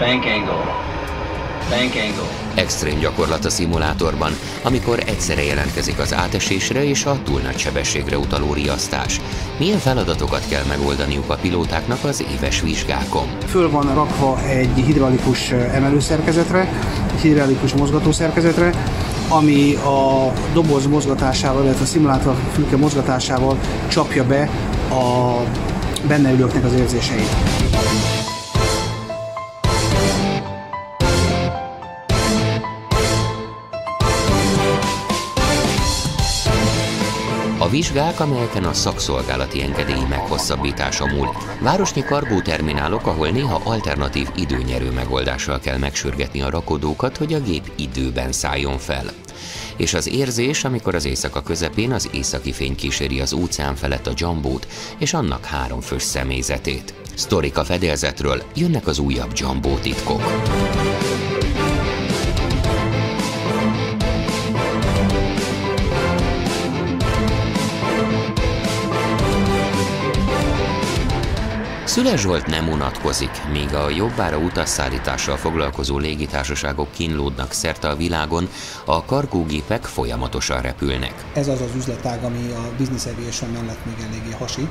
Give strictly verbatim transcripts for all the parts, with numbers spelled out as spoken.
Bank angle. Bank angle. Extrém gyakorlat a szimulátorban, amikor egyszerre jelentkezik az átesésre és a túl nagy sebességre utaló riasztás. Milyen feladatokat kell megoldaniuk a pilótáknak az éves vizsgákon? Föl van rakva egy hidraulikus emelőszerkezetre, egy hidraulikus mozgatószerkezetre, ami a doboz mozgatásával, illetve a szimulátor fülke mozgatásával csapja be a benne ülőknek az érzéseit. A vizsgák, amelyeken a szakszolgálati engedély meghosszabbítása múlik. Városnyi kargóterminálok, ahol néha alternatív időnyerő megoldással kell megsürgetni a rakodókat, hogy a gép időben szálljon fel. És az érzés, amikor az éjszaka közepén az északi fény kíséri az óceán felett a Jumbót és annak háromfős személyzetét. Sztorik a fedélzetről, jönnek az újabb Jumbo titkok. Szüles Zsolt nem unatkozik, míg a jobbára utasszállítással foglalkozó légitársaságok kínlódnak szerte a világon, a kargógépek folyamatosan repülnek. Ez az az üzletág, ami a business aviation mellett még eléggé hasít.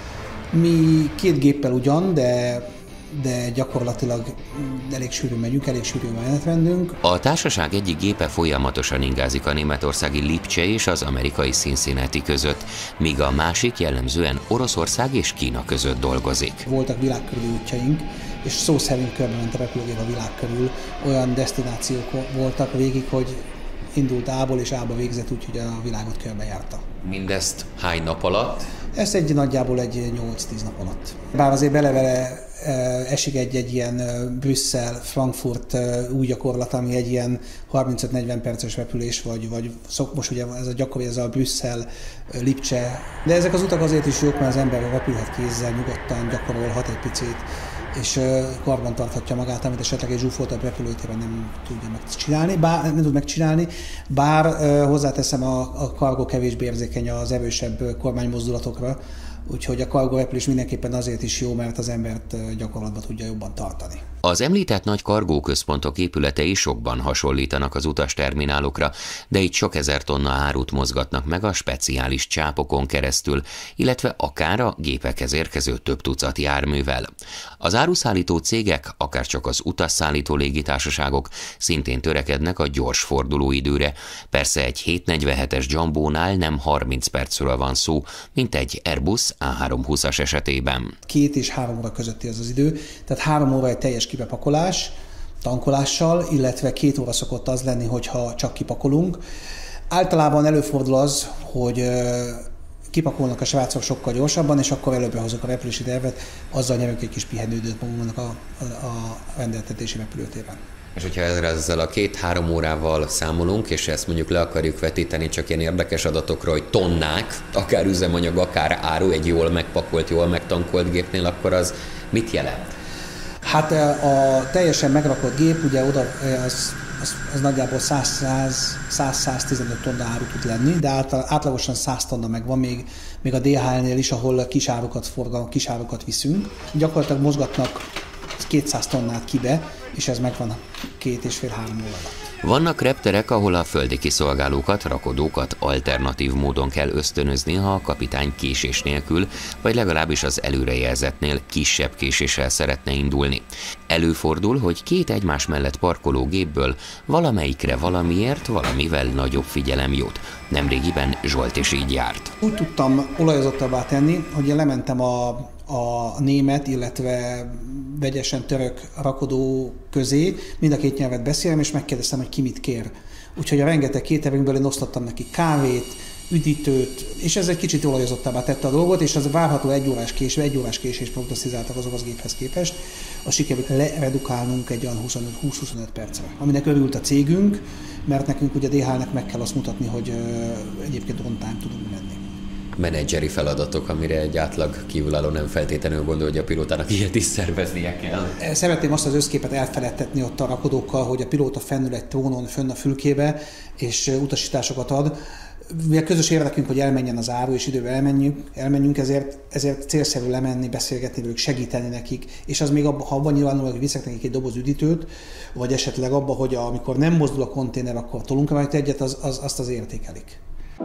Mi két géppel ugyan, de, de gyakorlatilag elég sűrűn megyünk, elég sűrűn a menetrendünk. A társaság egyik gépe folyamatosan ingázik a németországi Lipcse és az amerikai Cincinnati között, míg a másik jellemzően Oroszország és Kína között dolgozik. Voltak világkörüli útjaink, és szó szerint körbe ment a repülőgép a világ körül. Olyan desztinációk voltak végig, hogy indult A-ból és A-ba végzett, úgyhogy a világot körbejárta. Mindezt hány nap alatt? Ez egy nagyjából egy nyolc-tíz nap alatt. Bár azért belevele esik egy-egy ilyen Brüsszel-Frankfurt új gyakorlat, ami egy ilyen harmincöt-negyven perces repülés, vagy, vagy szok, most ugye ez a gyakori, ez a Brüsszel-Lipcse. De ezek az utak azért is jók, mert az ember repülhet kézzel, nyugodtan gyakorolhat egy picit, és karban tarthatja magát, amit esetleg egy zsúfoltabb repülőtéren nem tudja megcsinálni, bár, nem tud megcsinálni, bár hozzáteszem, a, a kargó kevésbé érzékeny az erősebb kormánymozdulatokra, úgyhogy a kargórepülés mindenképpen azért is jó, mert az embert gyakorlatban tudja jobban tartani. Az említett nagy kargóközpontok épületei sokban hasonlítanak az utasterminálokra, de itt sok ezer tonna árut mozgatnak meg a speciális csápokon keresztül, illetve akár a gépekhez érkező több tucat járművel. Az áruszállító cégek, akárcsak az utasszállító légitársaságok szintén törekednek a gyors fordulóidőre. Persze egy hétszáznegyvenhetes Jumbónál nem harminc percről van szó, mint egy Airbus á háromszázhúszas esetében. Két és három óra közötti az az idő, tehát három óra egy teljes kibepakolás, tankolással, illetve két óra szokott az lenni, hogyha csak kipakolunk. Általában előfordul az, hogy kipakolnak a srácok sokkal gyorsabban, és akkor előbbre hozok a repülési tervet, azzal nyerünk egy kis pihenőidőt magunknak a, a, a rendeltetési repülőtéren. És hogyha ezzel a két-három órával számolunk, és ezt mondjuk le akarjuk vetíteni csak ilyen érdekes adatokra, hogy tonnák, akár üzemanyag, akár áru egy jól megpakolt, jól megtankolt gépnél, akkor az mit jelent? Hát a teljesen megrakott gép, ugye oda az, az, az nagyjából száz-száztizenöt tonna áru tud lenni, de átlag, átlagosan száz tonna megvan, még, még a dé há el-nél is, ahol kisárukat forgal, kisárukat viszünk. Gyakorlatilag mozgatnak kétszáz tonnát kibe, és ez megvan két és fél-három óra alatt. Vannak repterek, ahol a földi kiszolgálókat, rakodókat alternatív módon kell ösztönözni, ha a kapitány késés nélkül, vagy legalábbis az előrejelzetnél kisebb késéssel szeretne indulni. Előfordul, hogy két egymás mellett parkoló gépből valamelyikre valamiért valamivel nagyobb figyelem jut. Nemrégiben Zsolt is így járt. Úgy tudtam olajozottabbá tenni, hogy én lementem a, a német, illetve vegyesen török rakodó közé, mind a két nyelvet beszélem, és megkérdeztem, hogy ki mit kér. Úgyhogy a rengeteg kéterünkből én osztottam neki kávét, üdítőt, és ez egy kicsit olajozottabbá tette a dolgot, és az várható egy órás késés, egy órás késés prognosztizáltak az orosz géphez képest, azt sikerült leredukálnunk egy olyan húsz-huszonöt percre, aminek örült a cégünk, mert nekünk ugye a dé há el-nek meg kell azt mutatni, hogy egyébként on time tudunk menni. Menedzseri feladatok, amire egy átlag kívülálló nem feltétlenül gondol, hogy a pilótának ilyet is szerveznie kell. Szeretném azt az összképet elfeledtetni ott a rakodókkal, hogy a pilóta fennül egy trónon, fönn a fülkébe, és utasításokat ad. mivel közös érdekünk, hogy elmenjen az áru, és időben elmenjünk, elmenjünk ezért, ezért célszerű lemenni, beszélgetni velük, segíteni nekik, és az még abban, ha abban nyilvánul, hogy viszek nekik egy doboz üdítőt, vagy esetleg abban, hogy amikor nem mozdul a konténer, akkor tolunk rajta egyet, az, az, azt az értékelik.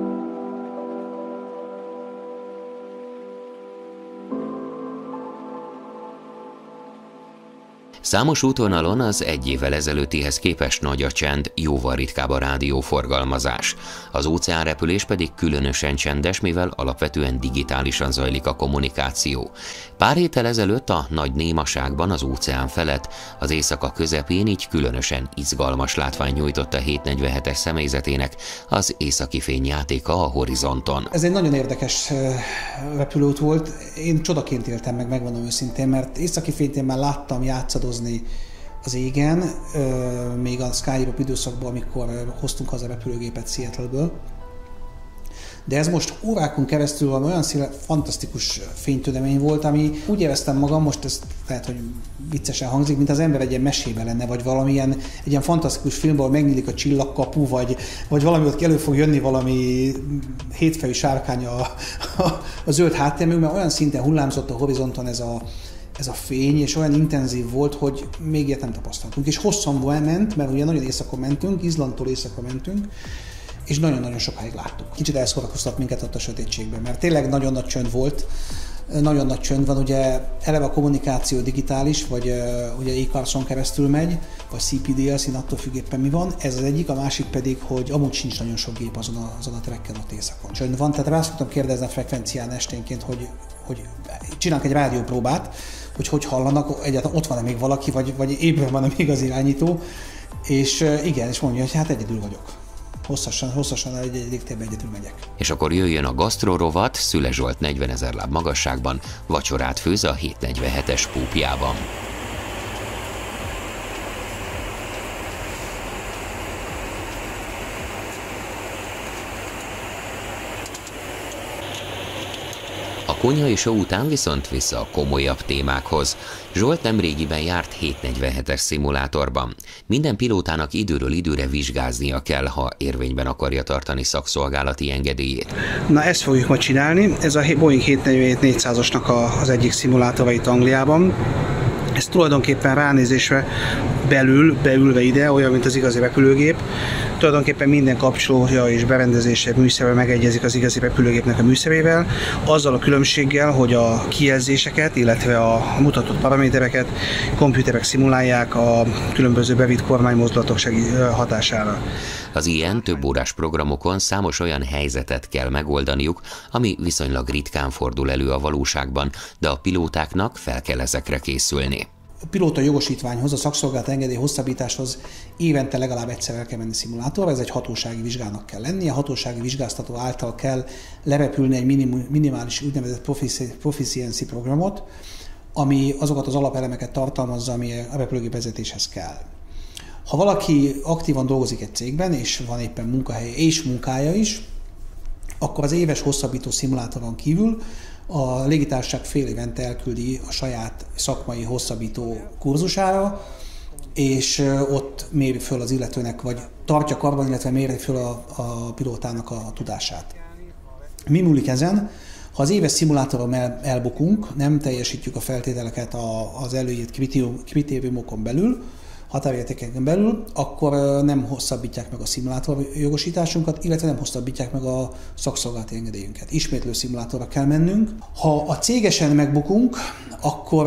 Számos útvonalon az egy évvel ezelőttihez képest nagy a csend, jóval ritkább a rádióforgalmazás. Az óceánrepülés pedig különösen csendes, mivel alapvetően digitálisan zajlik a kommunikáció. Pár héttel ezelőtt a nagy némaságban az óceán felett, az éjszaka közepén így különösen izgalmas látvány nyújtott a hétszáznegyvenhetes személyzetének az északi fényjátéka a horizonton. Ez egy nagyon érdekes repülőút volt. Én csodaként éltem meg, megmondom őszintén, mert északi fényt én már láttam játszadozni az égen, még a Sky Europe időszakban, amikor hoztunk haza repülőgépet Seattle-ből. De ez most órákon keresztül van olyan színe, fantasztikus fénytüdemény volt, ami úgy éreztem magam, most ez lehet, hogy viccesen hangzik, mint az ember egy ilyen mesébe lenne, vagy valamilyen egy ilyen fantasztikus filmben, ahol megnyílik a csillagkapu, vagy, vagy valami ott elő fog jönni valami hétfejű sárkány a, a, a zöld háttérmű, mert olyan szinten hullámzott a horizonton ez a ez a fény, és olyan intenzív volt, hogy még ilyet nem tapasztaltunk. És hosszan ment, mert ugye nagyon éjszakon mentünk, Izlandtól éjszakra mentünk, és nagyon-nagyon sokáig láttuk. Kicsit elszórakoztat minket ott a sötétségben, mert tényleg nagyon nagy csönd volt, nagyon nagy csönd van, ugye eleve a kommunikáció digitális, vagy uh, ugye e-carson keresztül megy, vagy cé pé dé el, szín attól függ éppen mi van. Ez az egyik, a másik pedig, hogy amúgy sincs nagyon sok gép azon a, azon a trekken ott éjszakon. Csönd van, tehát rá szoktam kérdezni a frekvencián esténként, hogy, hogy csinálunk egy rádiópróbát, hogy hogy hallanak, egyáltalán ott van-e még valaki, vagy, vagy ébren van-e még az irányító, és uh, igen, és mondja, hogy hát egyedül vagyok. Hosszasan, hosszasan egy, egy légtérben egyedül megyek. És akkor jöjjön a gasztrorovat, Szüle Zsolt negyvenezer láb magasságban, vacsorát főz a hétszáznegyvenhetes púpjában. A konyhai show után viszont vissza a komolyabb témákhoz. Zsolt nemrégiben járt hétszáznegyvenhetes szimulátorban. Minden pilótának időről időre vizsgáznia kell, ha érvényben akarja tartani szakszolgálati engedélyét. Na, ezt fogjuk ma csinálni. Ez a Boeing hétszáznegyvenhét négyszázasnak az egyik szimulátora itt Angliában. Ez tulajdonképpen ránézésre belül, beülve ide, olyan, mint az igazi repülőgép. Tulajdonképpen minden kapcsolója és berendezése, műszere megegyezik az igazi repülőgépnek a műszerével, azzal a különbséggel, hogy a kijelzéseket, illetve a mutatott paramétereket komputerek szimulálják a különböző bevitt kormánymozdulatok hatására. Az ilyen több órás programokon számos olyan helyzetet kell megoldaniuk, ami viszonylag ritkán fordul elő a valóságban, de a pilótáknak fel kell ezekre készülni. A pilóta jogosítványhoz, a szakszolgálati engedély hosszabbításhoz évente legalább egyszer el kell menni szimulátorra, ez egy hatósági vizsgának kell lennie, a hatósági vizsgáztató által kell lerepülni egy minim, minimális úgynevezett proficiency programot, ami azokat az alapelemeket tartalmazza, ami a repülőgép vezetéshez kell. Ha valaki aktívan dolgozik egy cégben, és van éppen munkahelye és munkája is, akkor az éves hosszabbító szimulátoron kívül a légitársaság fél évente elküldi a saját szakmai hosszabbító kurzusára, és ott méri föl az illetőnek, vagy tartja karban, illetve méri föl a, a pilótának a tudását. Mi múlik ezen? Ha az éves szimulátoron el, elbukunk, nem teljesítjük a feltételeket az előírt kritériumokon belül, határértékeken belül, akkor nem hosszabbítják meg a szimulátor jogosításunkat, illetve nem hosszabbítják meg a szakszolgálati engedélyünket. Ismétlő szimulátorra kell mennünk. Ha a cégesen megbukunk, akkor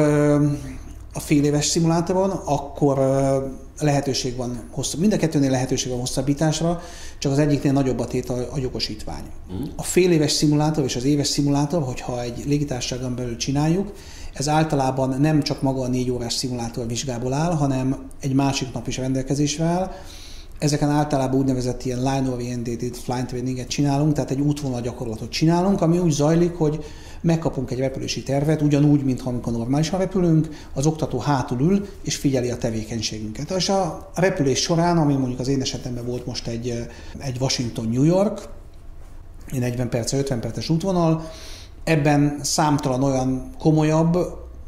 a fél éves szimulátoron, akkor lehetőség van, hosszabb, mind a kettőnél lehetőség van hosszabbításra, csak az egyiknél nagyobb a tét a, a jogosítvány. A fél éves szimulátor és az éves szimulátor, hogyha egy légitársaságon belül csináljuk, ez általában nem csak maga a négy órás szimulátor vizsgából áll, hanem egy másik nap is rendelkezésre áll. Ezeken általában úgynevezett ilyen line-oriented flight traininget csinálunk, tehát egy útvonal gyakorlatot csinálunk, ami úgy zajlik, hogy megkapunk egy repülési tervet, ugyanúgy, mintha amikor normálisan repülünk, az oktató hátul ül és figyeli a tevékenységünket. És a repülés során, ami mondjuk az én esetemben volt most egy, egy Washington-New York, egy negyven perces, ötven perces útvonal, ebben számtalan olyan komolyabb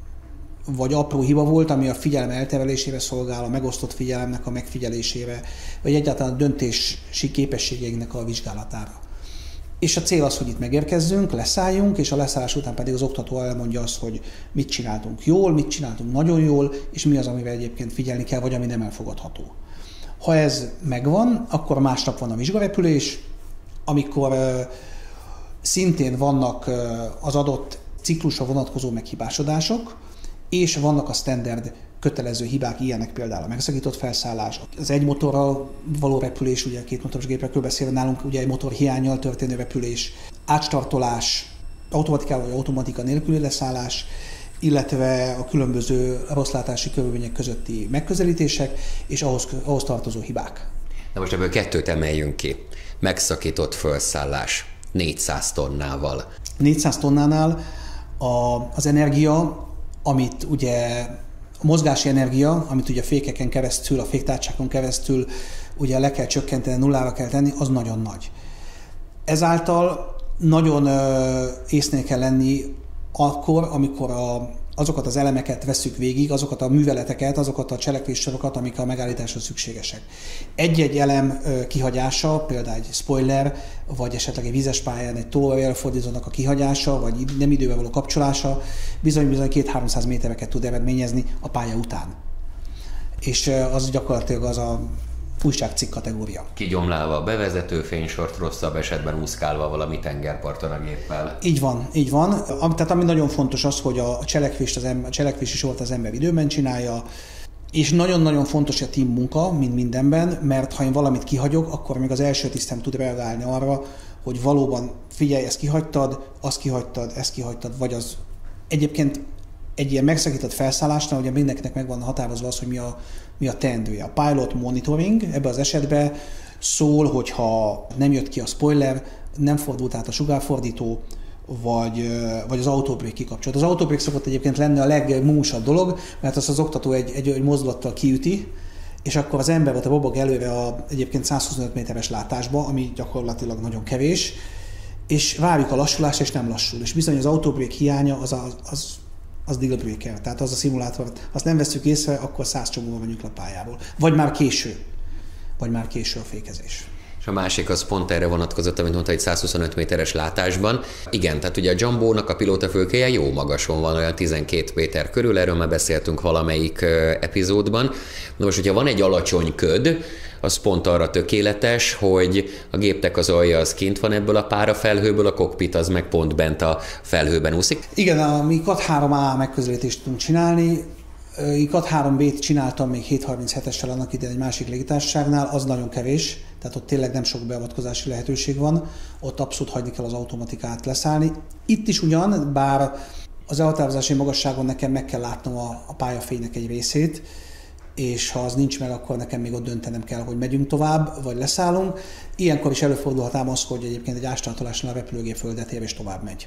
vagy apró hiba volt, ami a figyelem elterelésére szolgál, a megosztott figyelemnek a megfigyelésére, vagy egyáltalán a döntési képességeinknek a vizsgálatára. És a cél az, hogy itt megérkezzünk, leszálljunk, és a leszállás után pedig az oktató elmondja azt, hogy mit csináltunk jól, mit csináltunk nagyon jól, és mi az, amivel egyébként figyelni kell, vagy ami nem elfogadható. Ha ez megvan, akkor másnap van a vizsgarepülés, amikor uh, szintén vannak uh, az adott ciklusra vonatkozó meghibásodások, és vannak a standard kötelező hibák, ilyenek például a megszakított felszállás, az egy motorral való repülés, ugye két motoros gépekről beszélve nálunk, ugye egy motor hiánnyal történő repülés, átstartolás, automatikával vagy automatika nélküli leszállás, illetve a különböző rosszlátási körülmények közötti megközelítések, és ahhoz, ahhoz tartozó hibák. Na most ebből kettőt emeljünk ki. Megszakított felszállás négyszáz tonnával. négyszáz tonnánál a, az energia, amit ugye a mozgási energia, amit ugye a fékeken keresztül, a féktárcsákon keresztül ugye le kell csökkenteni, nullára kell tenni, az nagyon nagy. Ezáltal nagyon ö, észnél kell lenni akkor, amikor a, azokat az elemeket vesszük végig, azokat a műveleteket, azokat a cselekvéssorokat, amik a megállításra szükségesek. Egy-egy elem ö, kihagyása, például egy spoiler, vagy esetleg egy vízes pályán egy tolóerőfordítónak a kihagyása, vagy nem idővel való kapcsolása bizony-bizony két-háromszáz métereket tud eredményezni a pálya után. És ö, az gyakorlatilag az a újságcikk kategória. Kigyomlálva a bevezető fénysort, rosszabb esetben úszkálva valami tengerparton a géppel. Így van, így van. Am, tehát ami nagyon fontos az, hogy a cselekvést, az ember, a cselekvési sort az ember időben csinálja, és nagyon-nagyon fontos a team munka, mint mindenben, mert ha én valamit kihagyok, akkor még az első tisztem tud reagálni arra, hogy valóban figyelj, ezt kihagytad, azt kihagytad, ezt kihagytad, vagy az egyébként egy ilyen megszakított felszállásnál, ugye mindenkinek meg van határozva az, hogy mi a, mi a teendője. A pilot monitoring ebben az esetben szól, hogyha nem jött ki a spoiler, nem fordult át a sugárfordító, vagy, vagy az autobrék kikapcsolt. Az autobrék szokott egyébként lenni a legmumusabb dolog, mert azt az oktató egy, egy, egy mozdulattal kiüti, és akkor az ember ott robog előre a egyébként száz huszonöt méteres látásba, ami gyakorlatilag nagyon kevés, és várjuk a lassulást, és nem lassul. És bizony az autobrék hiánya az, az, az az deal breaker, tehát az a szimulátor, azt nem veszük észre, akkor száz csomóval vagyunk a pályából. Vagy már késő, vagy már késő a fékezés. És a másik az pont erre vonatkozott, amit mondta, hogy száz huszonöt méteres látásban. Igen, tehát ugye a Jumbo-nak a pilótafülkéje jó magason van, olyan tizenkét méter körül, erről már beszéltünk valamelyik epizódban. Na most, hogyha van egy alacsony köd, az pont arra tökéletes, hogy a gépnek az alja az kint van ebből a párafelhőből, a kokpit az meg pont bent a felhőben úszik. Igen, a mi kat három á megközelítést tudunk csinálni. kat három bét csináltam még hétszázharminchetessel annak idején egy másik légitársaságnál, az nagyon kevés, tehát ott tényleg nem sok beavatkozási lehetőség van, ott abszolút hagyni kell az automatikát leszállni. Itt is ugyan, bár az elhatározási magasságon nekem meg kell látnom a, a pályafénynek egy részét, és ha az nincs meg, akkor nekem még ott döntenem kell, hogy megyünk tovább, vagy leszállunk. Ilyenkor is előfordulhat ám az, hogy egyébként egy ástartolásnál a repülőgép földet ér és tovább megy.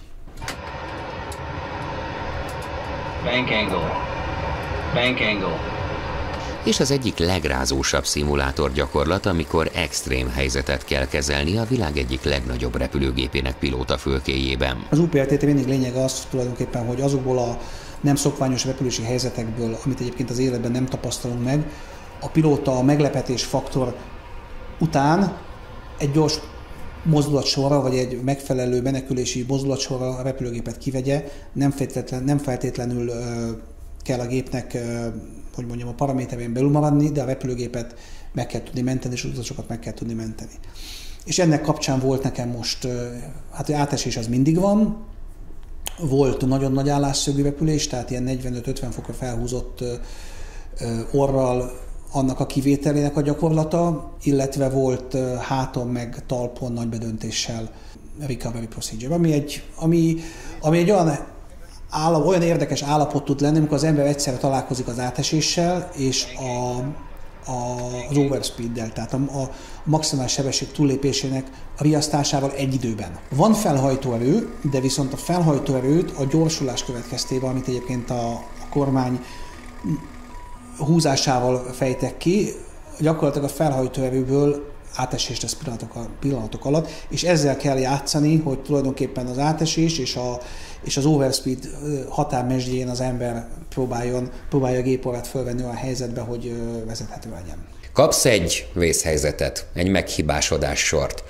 Bank angle. Bank angle. És az egyik legrázósabb szimulátor gyakorlat, amikor extrém helyzetet kell kezelni a világ egyik legnagyobb repülőgépének pilótafülkéjében. Az u pé er té mindig lényege az tulajdonképpen, hogy azokból a nem szokványos repülési helyzetekből, amit egyébként az életben nem tapasztalunk meg, a pilóta a meglepetés faktor után egy gyors mozdulatsorra, vagy egy megfelelő menekülési mozdulatsorra a repülőgépet kivegye, nem feltétlenül, nem feltétlenül uh, kell a gépnek, uh, hogy mondjam, a paraméterén belül maradni, de a repülőgépet meg kell tudni menteni, és az utasokat meg kell tudni menteni. És ennek kapcsán volt nekem most, uh, hát hogy átesés az mindig van, volt nagyon nagy állásszögű repülés, tehát ilyen negyvenöt-ötven fokra felhúzott uh, uh, orral, annak a kivételének a gyakorlata, illetve volt uh, háton meg talpon nagy bedöntéssel recovery procedure, ami egy, ami, ami egy olyan, állap, olyan érdekes állapot tud lenni, amikor az ember egyszerre találkozik az áteséssel és a, a, az overspeeddel, tehát a, a maximális sebesség túllépésének a riasztásával egy időben. Van felhajtóerő, de viszont a felhajtóerőt a gyorsulás következtében, amit egyébként a, a kormány húzásával fejtek ki, gyakorlatilag a felhajtóerőből átesést lesz pillanatok, pillanatok alatt, és ezzel kell játszani, hogy tulajdonképpen az átesés és, a, és az overspeed határmesdjén az ember próbáljon, próbálja a géporrát fölvenni olyan helyzetbe, hogy vezethető legyen. Kapsz egy vészhelyzetet, egy meghibásodás sort.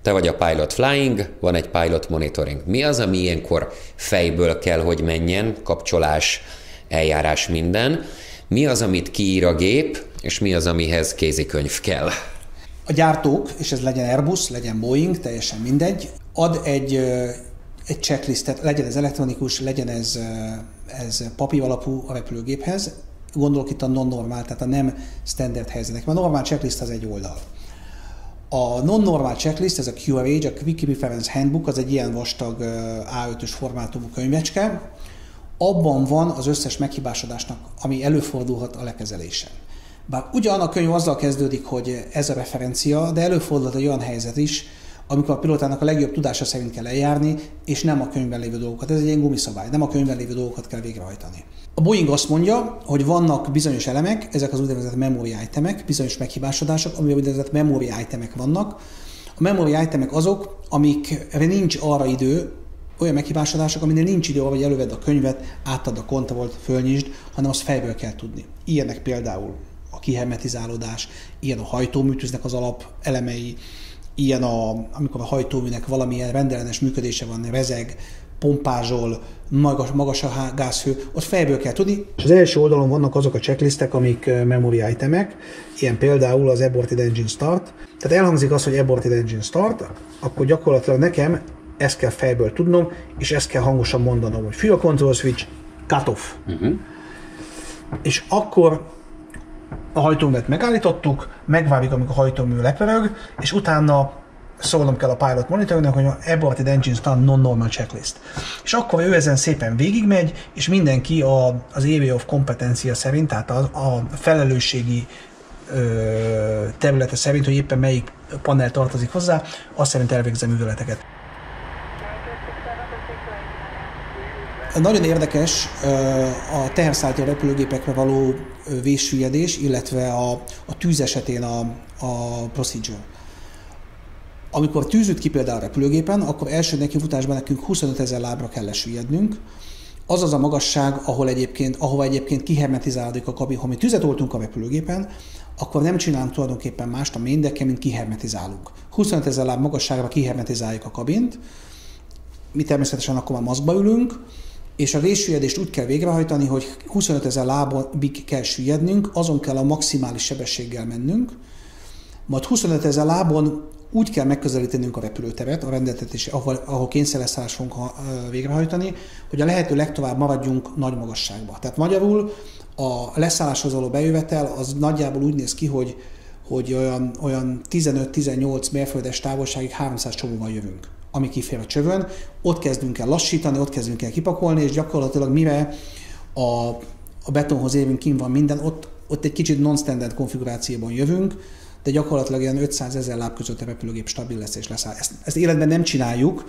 Te vagy a pilot flying, van egy pilot monitoring. Mi az, ami ilyenkor fejből kell, hogy menjen, kapcsolás, eljárás, minden? Mi az, amit kiír a gép, és mi az, amihez kézikönyv kell? A gyártók, és ez legyen Airbus, legyen Boeing, teljesen mindegy, ad egy, egy checklistet, legyen ez elektronikus, legyen ez, ez papír alapú a repülőgéphez. Gondolok itt a non-normál, tehát a nem standard helyzetek. Mert a normál checklist az egy oldal. A non-normál checklist, ez a Q R H, a Quick Reference Handbook, az egy ilyen vastag á ötös formátumú könyvecske. Abban van az összes meghibásodásnak, ami előfordulhat a lekezelésen. Bár ugyan a könyv azzal kezdődik, hogy ez a referencia, de előfordulhat egy olyan helyzet is, amikor a pilótának a legjobb tudása szerint kell eljárni, és nem a könyvben lévő dolgokat. Ez egy ilyen gumiszabály, nem a könyvben lévő dolgokat kell végrehajtani. A Boeing azt mondja, hogy vannak bizonyos elemek, ezek az úgynevezett memory itemek, bizonyos meghibásodások, amiben úgynevezett memory itemek vannak. A memory itemek azok, amikre nincs arra idő, olyan meghibásodások, aminél nincs idő arra, hogy elővedd a könyvet, átadd a kontrollt, fölnyisd, hanem azt fejből kell tudni. Ilyenek például a kihermetizálódás, ilyen a hajtóműtűznek az alap elemei, ilyen a, amikor a hajtóműnek valamilyen rendellenes működése van, rezeg, pompázsol, magas, magas a gázhő, ott fejből kell tudni. Az első oldalon vannak azok a checklistek, amik memory itemek, ilyen például az Aborted Engine Start. Tehát elhangzik az, hogy Aborted Engine Start, akkor gyakorlatilag nekem ezt kell fejből tudnom, és ezt kell hangosan mondanom, hogy Fuel Control Switch, cut off. Uh-huh. És akkor a hajtóművet megállítottuk, megvárjuk, amikor a hajtómű lepörög, és utána szólnom kell a pilot monitornak, hogy Aborted Engine Start non-normal checklist. És akkor ő ezen szépen végigmegy, és mindenki a, az area of kompetencia szerint, tehát a, a felelősségi ö, területe szerint, hogy éppen melyik panel tartozik hozzá, azt szerint elvégzem műveleteket. Nagyon érdekes a teherszállító repülőgépekre való végsüllyedés, illetve a, a tűz esetén a, a procedure. Amikor tűz üt ki például a repülőgépen, akkor első nekifutásban nekünk huszonöt ezer lábra kell lesüllyednünk. Az az a magasság, ahol egyébként, ahova egyébként kihermetizálódik a kabin. Ha mi tüzet oltunk a repülőgépen, akkor nem csinálunk tulajdonképpen mást a main decken, mint kihermetizálunk. huszonöt ezer láb magasságra kihermetizáljuk a kabint, mi természetesen akkor már maszkba ülünk, és a végsüllyedést úgy kell végrehajtani, hogy huszonöt ezer lábig kell süllyednünk, azon kell a maximális sebességgel mennünk, majd huszonöt ezer lábon úgy kell megközelítenünk a repülőteret, a rendeltetési, ahol, ahol kényszerleszállást fogunk végrehajtani, hogy a lehető legtovább maradjunk nagy magasságban. Tehát magyarul a leszálláshoz való bejövetel az nagyjából úgy néz ki, hogy, hogy olyan, olyan tizenöt-tizennyolc mérföldes távolságig háromszáz csomóval jövünk, ami kifér a csövön. Ott kezdünk el lassítani, ott kezdünk el kipakolni, és gyakorlatilag mire a, a betonhoz érünk, kint van minden, ott, ott egy kicsit non-standard konfigurációban jövünk, de gyakorlatilag ilyen ötszázezer láb között a repülőgép stabil lesz és leszáll. Ezt, ezt életben nem csináljuk,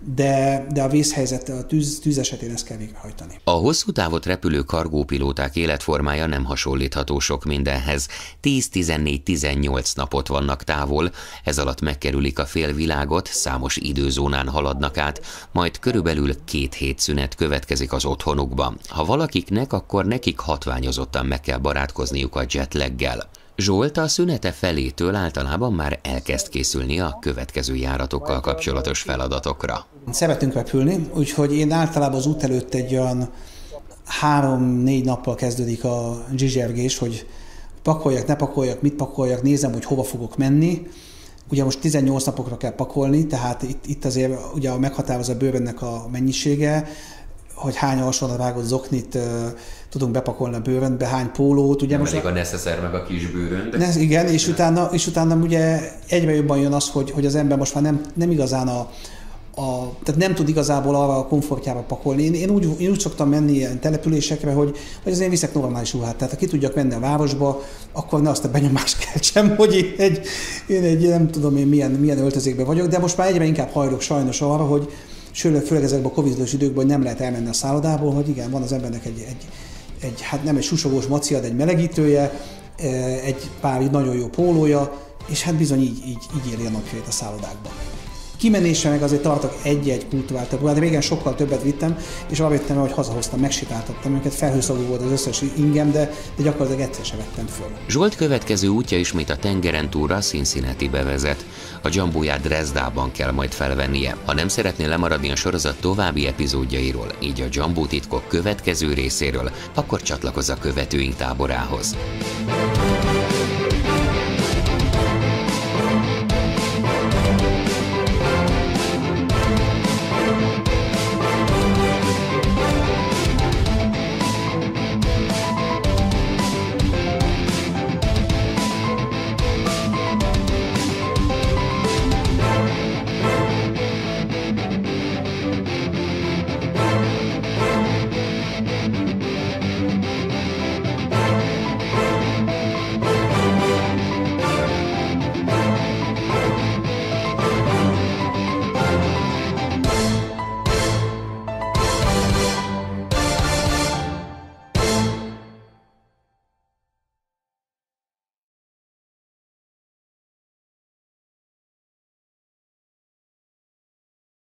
de, de a vészhelyzet, a tűz, tűz esetén ezt kell végrehajtani. A hosszú távot repülő kargópilóták életformája nem hasonlítható sok mindenhez. tíz-tizennégy-tizennyolc napot vannak távol, ez alatt megkerülik a félvilágot, számos időzónán haladnak át, majd körülbelül két hét szünet következik az otthonukban. Ha valakiknek, akkor nekik hatványozottan meg kell barátkozniuk a jetlaggel. Zsolt a szünete felétől általában már elkezd készülni a következő járatokkal kapcsolatos feladatokra. Szeretünk repülni, úgyhogy én általában az út előtt egy olyan három-négy nappal kezdődik a zsizsergés, hogy pakoljak, ne pakoljak, mit pakoljak, nézem, hogy hova fogok menni. Ugye most tizennyolc napokra kell pakolni, tehát itt, itt azért ugye a meghatározó a bőrönnek a mennyisége, hogy hány alsóra vágott zoknit uh, tudunk bepakolni a bőröntbe, hány pólót. Ugye most elég a necesszer meg a kis bőrönt. Ne, igen, és utána, és utána ugye egyre jobban jön az, hogy, hogy az ember most már nem, nem igazán a, a, tehát nem tud igazából arra a komfortjába pakolni. Én, én, úgy, én úgy szoktam menni ilyen településekre, hogy, hogy azért én viszek normális ruhát. Tehát ha ki tudjak menni a városba, akkor ne azt a benyomást keltsem, hogy én egy, én egy nem tudom én milyen, milyen öltözékben vagyok, de most már egyre inkább hajlok sajnos arra, hogy sőt, főleg ezekben a covidos időkben, hogy nem lehet elmenni a szállodából, hogy igen, van az embernek egy, egy, egy hát nem egy susogós macia, de egy melegítője, egy pár nagyon jó pólója, és hát bizony így, így, így éli a napjait a szállodákban. Kimenésre meg azért tartok egy-egy kulturált tabuát, de régen sokkal többet vittem, és arra jöttem, hogy hazahoztam, megsitáltattam őket, felhőszagú volt az összes ingem, de, de gyakorlatilag egyszer sem vettem föl. Zsolt következő útja ismét a tengeren túlra Cincinnatibe vezet. A Jumbóját Dresdában kell majd felvennie, ha nem szeretné lemaradni a sorozat további epizódjairól, így a Jumbo titkok következő részéről, akkor csatlakozz a követőink táborához.